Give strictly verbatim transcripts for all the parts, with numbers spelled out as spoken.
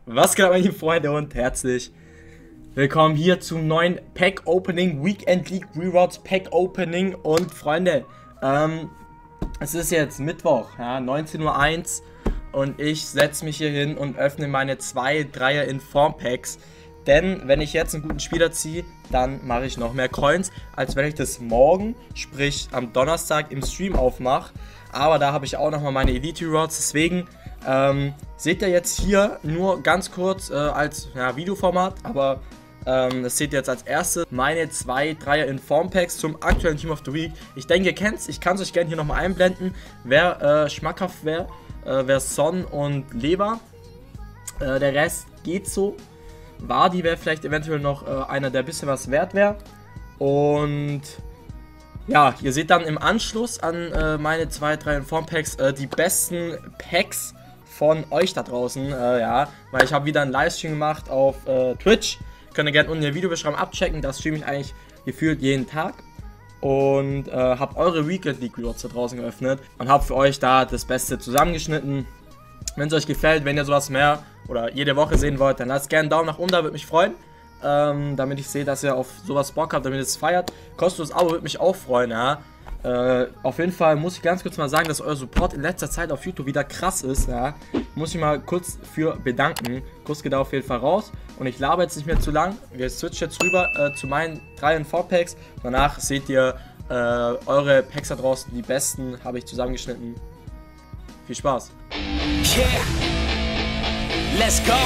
Was geht ab, meine lieben Freunde, und herzlich willkommen hier zum neuen Pack Opening, Weekend League Rewards Pack Opening. Und Freunde, ähm, es ist jetzt Mittwoch, ja, neunzehn Uhr eins, und ich setze mich hier hin und öffne meine zwei Dreier Inform Packs. Denn wenn ich jetzt einen guten Spieler ziehe, dann mache ich noch mehr Coins, als wenn ich das morgen, sprich am Donnerstag im Stream aufmache. Aber da habe ich auch nochmal meine Elite Rewards, deswegen ähm, seht ihr jetzt hier nur ganz kurz äh, als ja, Videoformat, aber ähm, das seht ihr jetzt als erstes meine zwei Dreier Inform Packs zum aktuellen Team of the Week. Ich denke, ihr kennt es, ich kann es euch gerne hier nochmal einblenden, wer äh, schmackhaft wäre, äh, wäre Son und Lever. Äh, der Rest geht so. Vardy wäre vielleicht eventuell noch äh, einer, der ein bisschen was wert wäre. Und ja, ihr seht dann im Anschluss an äh, meine zwei, drei Inform Packs äh, die besten Packs von euch da draußen. Äh, ja, weil ich habe wieder einen Livestream gemacht auf äh, Twitch. Könnt ihr gerne unten in der Videobeschreibung abchecken. Das streame ich eigentlich gefühlt jeden Tag. Und äh, habe eure Weekend League Rewards da draußen geöffnet und habe für euch da das Beste zusammengeschnitten. Wenn es euch gefällt, wenn ihr sowas mehr oder jede Woche sehen wollt, dann lasst gerne einen Daumen nach unten, da würde mich freuen. Ähm, damit ich sehe, dass ihr auf sowas Bock habt, damit ihr es feiert. Kostenlos Abo würde mich auch freuen, ja. Äh, auf jeden Fall muss ich ganz kurz mal sagen, dass euer Support in letzter Zeit auf YouTube wieder krass ist, ja. Muss ich mal kurz für bedanken. Kuss geht da auf jeden Fall raus. Und ich laber jetzt nicht mehr zu lang. Wir switchen jetzt rüber äh, zu meinen drei Inform Packs. Danach seht ihr äh, eure Packs da draußen. Die besten habe ich zusammengeschnitten. Viel Spaß. Yeah. Let's go.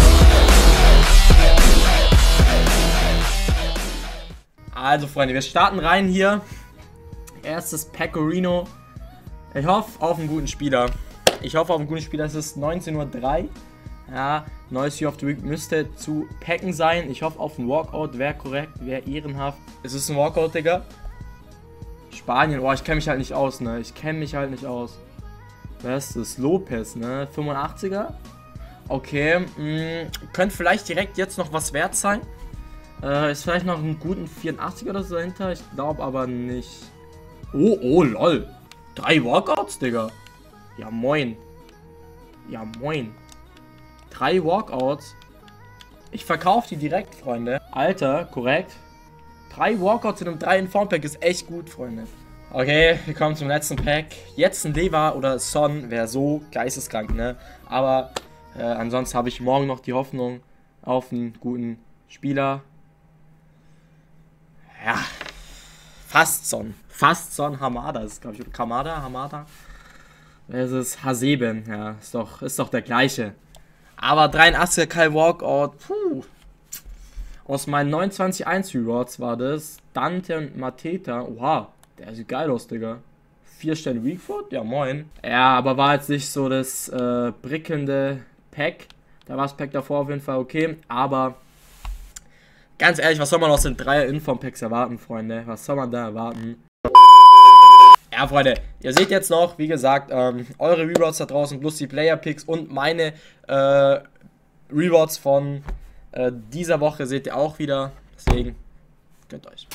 Also Freunde, wir starten rein hier. Erstes Pecorino. Ich hoffe auf einen guten Spieler. Ich hoffe auf einen guten Spieler. Es ist neunzehn Uhr drei. Ja, neues Year of the Week müsste zu packen sein. Ich hoffe auf einen Walkout. Wäre korrekt, wäre ehrenhaft. Es ist ein Walkout, Digga. Spanien. Oh, ich kenne mich halt nicht aus, ne? Ich kenne mich halt nicht aus. Wer ist das? Lopez, ne? fünfundachtziger. Okay, mh, könnte vielleicht direkt jetzt noch was wert sein. Äh, ist vielleicht noch einen guten vierundachtziger oder so dahinter. Ich glaube aber nicht. Oh, oh, lol. Drei Walkouts, Digga. Ja, moin. Ja, moin. Drei Walkouts. Ich verkaufe die direkt, Freunde. Alter, korrekt. Drei Walkouts in einem drei Inform Pack ist echt gut, Freunde. Okay, wir kommen zum letzten Pack. Jetzt ein Lever oder Son wäre so geisteskrank, ne? Aber äh, ansonsten habe ich morgen noch die Hoffnung auf einen guten Spieler. Ja, fast Son. Fast Son Hamada ist, glaube ich. Kamada, Hamada. Es ist Haseben. Ja, ist doch, ist doch der gleiche. Aber dreiundachtziger Kyle Walkout. Puh. Aus meinen neunundzwanzig eins Rewards war das. Dante und Mateta. Oha. Der sieht geil aus, Digga. Vier Sterne Weakfoot? Ja, moin. Ja, aber war jetzt nicht so das äh, prickelnde Pack. Da war das Pack davor auf jeden Fall okay. Aber ganz ehrlich, was soll man aus den drei Inform Packs erwarten, Freunde? Was soll man da erwarten? Ja, Freunde, ihr seht jetzt noch, wie gesagt, ähm, eure Rewards da draußen plus die Player Picks und meine äh, Rewards von äh, dieser Woche seht ihr auch wieder. Deswegen gönnt euch.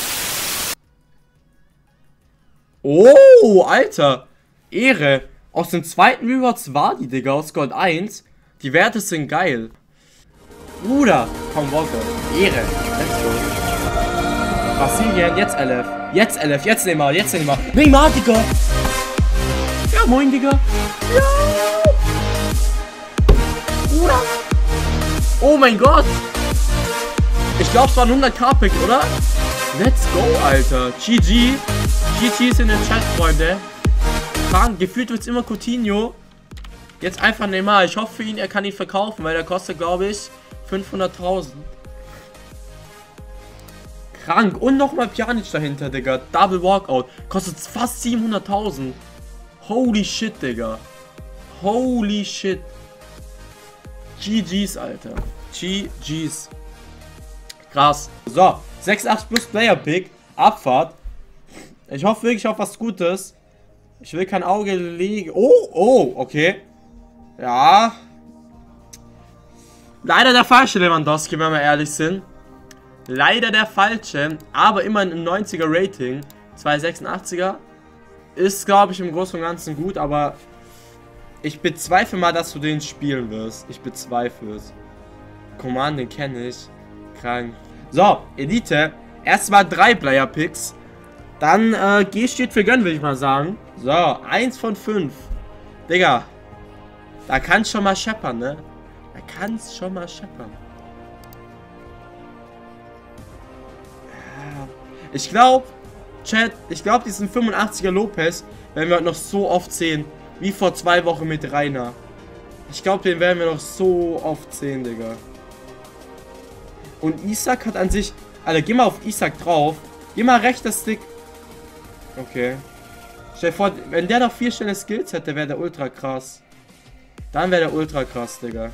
Oh, Alter. Ehre. Aus dem zweiten Rewards war die, Digga, aus Gold eins. Die Werte sind geil. Bruder. Komm, Walker. Ehre. Let's go. Brasilien, jetzt L F. Jetzt L F, jetzt Neymar, jetzt Neymar. Neymar, Digga. Ja, moin, Digga. Ja. Bruder. Oh mein Gott. Ich glaube, es war ein hundert-K-Pick, oder? Let's go, Alter. G G. G G ist in den Chat, Freunde. Krank, gefühlt wird es immer Coutinho. Jetzt einfach Neymar. Ich hoffe für ihn, er kann ihn verkaufen, weil der kostet, glaube ich, fünfhunderttausend. Krank. Und nochmal Pjanic dahinter, Digga. Double Walkout. Kostet fast siebenhunderttausend. Holy shit, Digga. Holy shit. G Gs, Alter. G Gs. Krass. So, sechsundachtzig plus Player Pick. Abfahrt. Ich hoffe wirklich auf was Gutes. Ich will kein Auge legen. Oh, oh, okay. Ja. Leider der falsche Lewandowski, wenn wir ehrlich sind. Leider der falsche. Aber immerhin ein neunziger Rating. zwei sechsundachtziger. Ist, glaube ich, im Großen und Ganzen gut, aber Ich bezweifle mal, dass du den spielen wirst. Ich bezweifle es. Command, den kenne ich. Krank. So, Elite. Erstmal drei Player-Picks. Dann äh, G steht für gönnen, würde ich mal sagen. So, eins von fünf. Digga. Da kann's schon mal scheppern, ne? Da kann's schon mal scheppern. Ich glaube, Chat, ich glaube, diesen fünfundachtziger Lopez werden wir heute noch so oft sehen. Wie vor zwei Wochen mit Rainer. Ich glaube, den werden wir noch so oft sehen, Digga. Und Isaac hat an sich... Alter, geh mal auf Isaac drauf. Geh mal rechter Stick. Okay. Stell dir vor, wenn der noch vier schnelle Skills hätte, wäre der ultra krass. Dann wäre der ultra krass, Digga.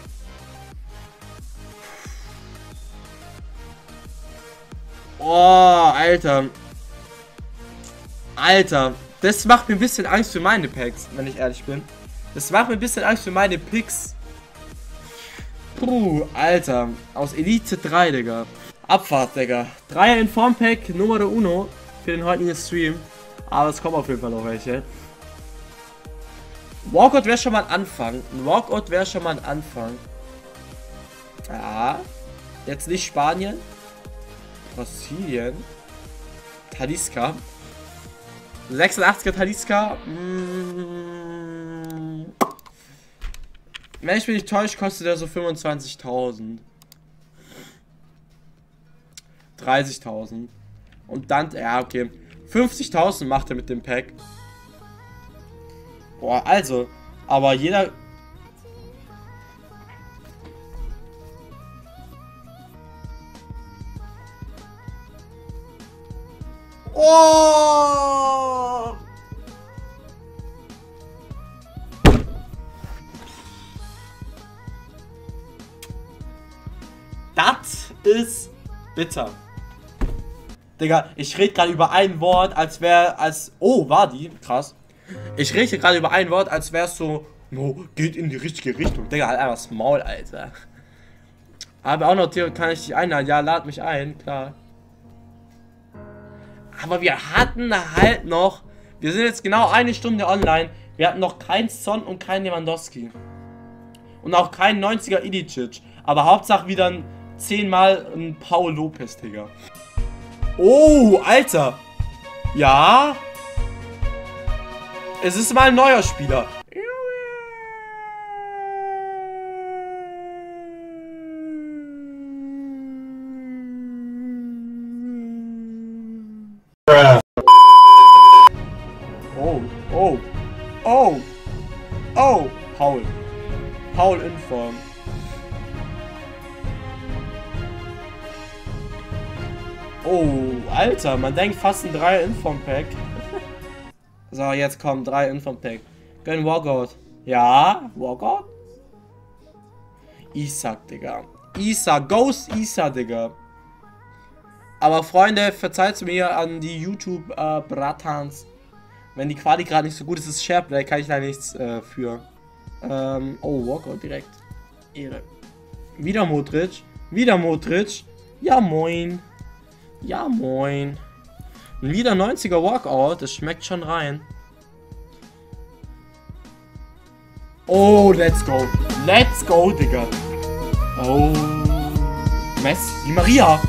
Oh, Alter. Alter. Das macht mir ein bisschen Angst für meine Packs, wenn ich ehrlich bin. Das macht mir ein bisschen Angst für meine Picks. Puh, Alter. Aus Elite drei, Digga. Abfahrt, Digga. Dreier Inform Pack, Nummer uno für den heutigen Stream. Aber es kommen auf jeden Fall noch welche. Walkout wäre schon mal ein Anfang. Ein Walkout wäre schon mal ein Anfang. Ja. Jetzt nicht Spanien. Brasilien. Talisca. sechsundachtziger Talisca. Mm. Wenn ich mich nicht täusche, kostet er so fünfundzwanzigtausend. dreißigtausend. Und dann, ja, okay. fünfzigtausend macht er mit dem Pack. Boah, also. Aber jeder... Oh! Das ist bitter. Digga, ich rede gerade über ein Wort, als wäre, als... Oh, war die? Krass. Ich rede gerade über ein Wort, als wäre es so... No, geht in die richtige Richtung. Digga, halt einfach das Maul, Alter. Aber auch noch, kann ich dich einladen? Ja, lad mich ein, klar. Aber wir hatten halt noch... Wir sind jetzt genau eine Stunde online. Wir hatten noch keinen Son und keinen Lewandowski. Und auch keinen neunziger Ilicic. Aber Hauptsache wieder ein zehnmal ein Paul Lopez, Digga. Oh, Alter. Ja. Es ist mal ein neuer Spieler. Oh, oh, oh, oh, Paul. Paul in Form. Oh, Alter, man denkt fast ein drei Inform-Pack. So, jetzt kommen drei Inform-Pack. Gönn Walkout. Ja, Walkout. Isaac, Digga. Isaac, Ghost Isaac, Digga. Aber Freunde, verzeiht mir an die YouTube-Bratans. Äh, Wenn die Quali gerade nicht so gut ist, ist Shareplay, kann ich da nichts äh, für. Ähm, oh, Walkout direkt. Ehre. Wieder Modric. Wieder Modric. Ja, moin. Ja, moin. Und wieder neunziger Walkout. Das schmeckt schon rein. Oh, let's go. Let's go, Digga. Oh. Messi. Die Maria.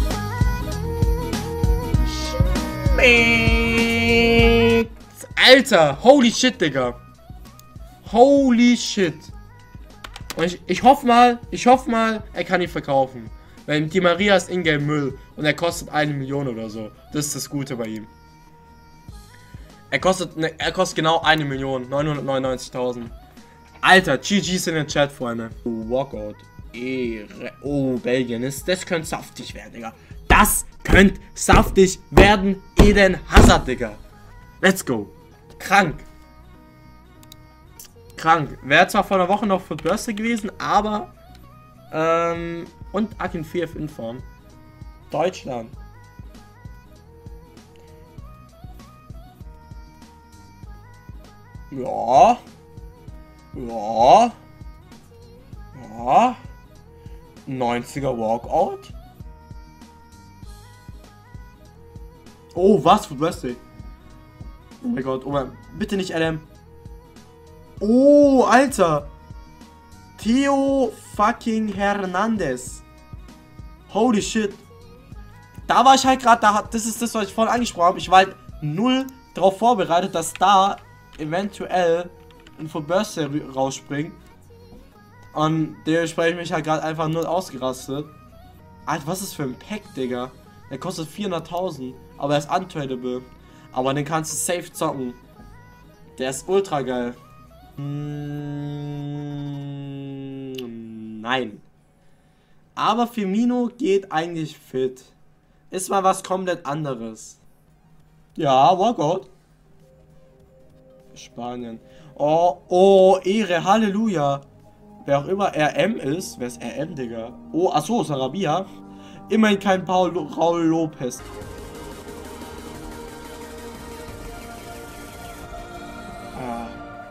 Schmeckt. Alter. Holy shit, Digga. Holy shit. Und ich, ich hoffe mal, ich hoffe mal, er kann ihn verkaufen. Weil die Maria ist Ingame Müll und er kostet eine Million oder so. Das ist das Gute bei ihm. Er kostet, ne, er kostet genau eine Million, neunhundertneunundneunzigtausend. Alter, G Gs in den Chat, Freunde. Oh, Walkout. Ehre. Oh, Belgien. Das, das könnte saftig werden, Digga. Das könnte saftig werden. Eden Hazard, Digga. Let's go. Krank. Krank. Wäre zwar vor einer Woche noch für Börse gewesen, aber... Ähm... Und Akin vier F in Form. Deutschland. Ja. Ja. Ja. neunziger Walkout. Oh, was für Wrestling. Oh mein Gott, oh mein. Bitte nicht L M. Oh, Alter. Theo fucking Hernandez. Holy shit. Da war ich halt gerade, da das ist das, was ich vorhin angesprochen habe. Ich war halt null darauf vorbereitet, dass da eventuell ein Full Burst rausspringt. Und dementsprechend bin ich halt gerade einfach null ausgerastet. Alter, was ist für ein Pack, Digga? Der kostet vierhunderttausend, aber er ist untradable. Aber den kannst du safe zocken. Der ist ultra geil. Mm, nein. Aber Firmino geht eigentlich fit. Ist mal was komplett anderes. Ja, Walkout. Spanien. Oh, oh, Ehre, Halleluja. Wer auch immer R M ist. Wer ist R M, Digga? Oh, achso, Sarabia. Immerhin kein Paul Raul Lopez. Ah.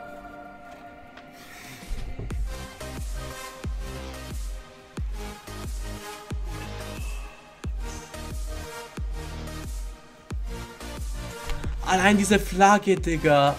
Allein diese Flagge, Digga.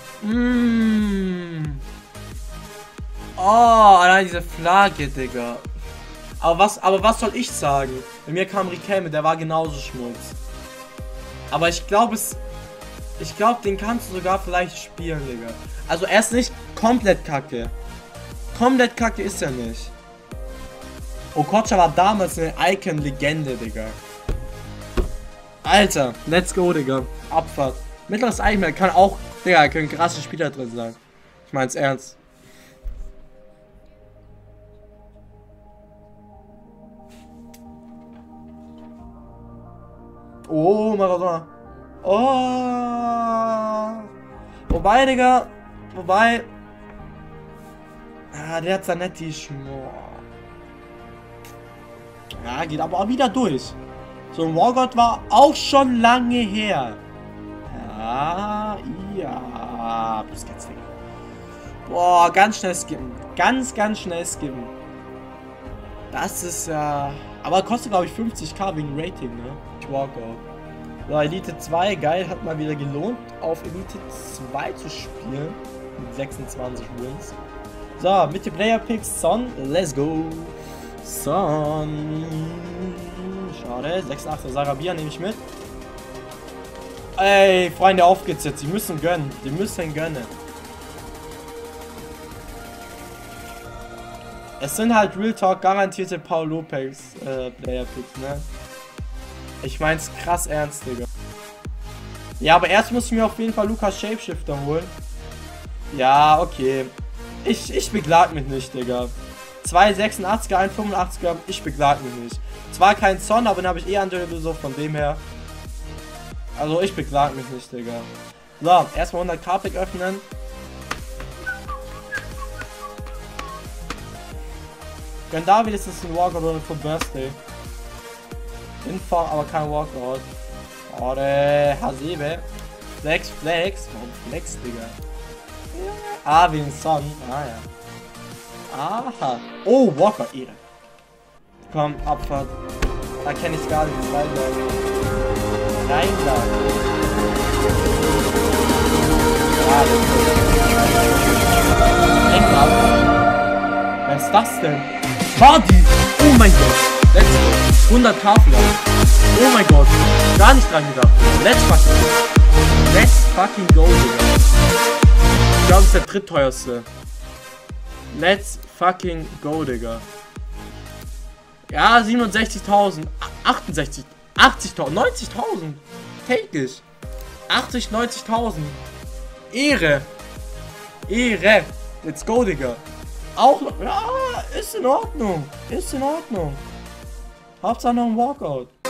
Mm. Oh, allein diese Flagge, Digga. Aber was, aber was soll ich sagen? Bei mir kam Riquelme, der war genauso Schmutz. Aber ich glaube es... Ich glaube, den kannst du sogar vielleicht spielen, Digga. Also er ist nicht komplett kacke. Komplett kacke ist er nicht. Okocha war damals eine Icon-Legende, Digga. Alter, let's go, Digga. Abfahrt. Mittleres Eichmann kann auch, Digga, können krasse Spieler drin sein. Ich mein's ernst. Oh, Maradona. Oh. Wobei, Digga. Wobei. Ah, der hat Zanetti Schmor. Ja, geht aber auch wieder durch. So ein Walkout war auch schon lange her. Ja, ja. Bis jetzt, Digga. Boah, ganz schnell skippen. Ganz, ganz schnell skippen. Das ist ja... Äh, aber kostet, glaube ich, fünfzig K wegen Rating, ne? Walkout. So, Elite zwei, geil, hat mal wieder gelohnt, auf Elite zwei zu spielen. Mit sechsundzwanzig Wins. So, mit den Player Picks, Son, let's go. Son. Schade, sechsundachtzig Sarabia nehme ich mit. Ey, Freunde, auf geht's jetzt. Die müssen gönnen. Die müssen gönnen. Es sind halt Real Talk garantierte Paul Lopez äh, Player Picks, ne? Ich mein's krass ernst, Digga. Ja, aber erst muss ich mir auf jeden Fall Lukas Shapeshifter holen. Ja, okay. Ich, ich beglag mich nicht, Digga. zwei sechsundachtziger, ein fünfundachtziger, ich beglag mich nicht. Zwar kein Son, aber den habe ich eh Undurable, so von dem her. Also ich beklag mich nicht, Digga. So, erstmal hundert K Pack öffnen. Gönn da wenigstens ein Walkout oder für Birthday. Info, aber kein Walkout. Oder Hasebe. Flex, Flex. Warum Flex, Digga? Ah, wegen Son. Ah, ja. Aha. Oh, Walkout, Ehre. Komm, Abfahrt. Da kenne ich gar nicht. Reinlagen. Reinlagen. Ja, das ist... Was ist das denn? Party! Oh mein Gott! Let's go! hundert K vielleicht! Oh mein Gott! Gar nicht dran gedacht! Let's fucking go! Let's fucking go, Digga! Ich glaube, es ist der drittteuerste. Let's fucking go, Digga! Ja, siebenundsechzigtausend! achtundsechzig! achtzigtausend! neunzigtausend! Täglich! achtzig, neunzigtausend! Ehre! Ehre! Let's go, Digga! Auch noch, ja, ist in Ordnung, ist in Ordnung. Hauptsache noch ein Walkout.